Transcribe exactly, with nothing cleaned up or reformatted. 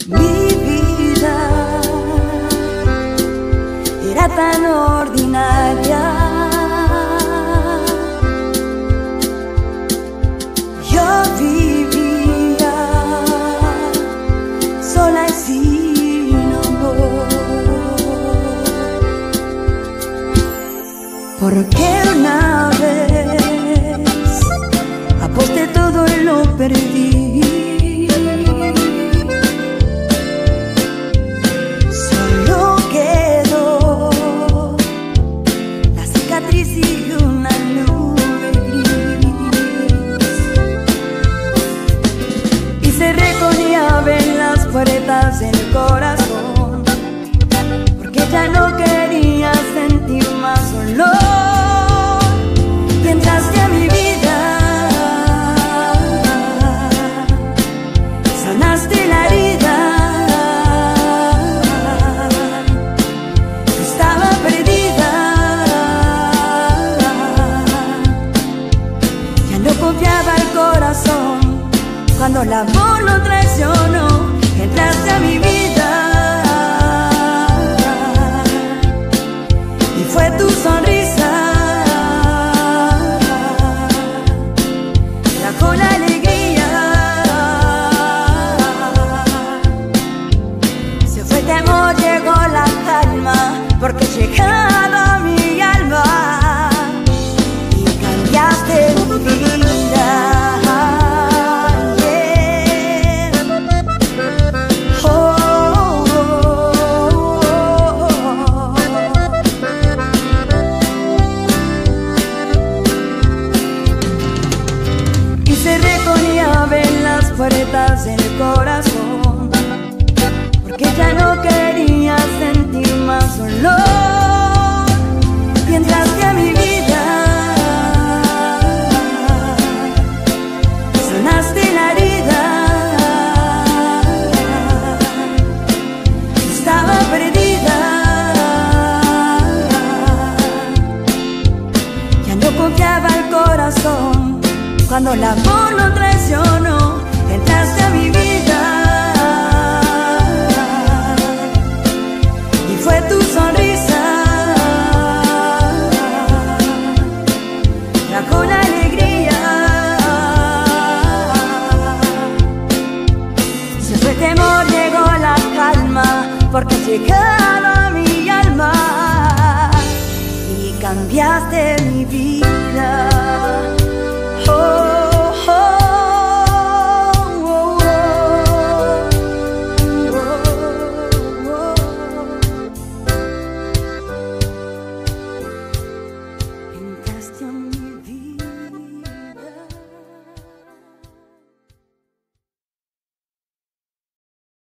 Mi vida era tan ordinaria. Yo vivía sola y sin amor, porque una vez aposté todo y lo perdí. Solo quedó la cicatriz y una nube gris, y cerré con llave las puertas del corazón, porque ya no quería sentir más dolor. Y entraste a mi vida, sanaste la herida. Estaba perdida, ya no confiaba el corazón. Cuando el amor lo traicionó, entraste a mi vida, y fue tu sonrisa, trajo la alegría. Se fue el temor, llegó la calma, porque llegado a mi alma y cambiaste mi vida. Puertas del corazón, porque ya no quería sentir más dolor. Y entraste a mi vida, sanaste la herida. Estaba perdida, ya no confiaba el corazón. Cuando el amor lo traicionó, entraste a mi vida, y fue tu sonrisa, trajo la alegría. Se fue el temor, llegó la calma, porque has llegado a mi alma y cambiaste mi vida. Oh, oh.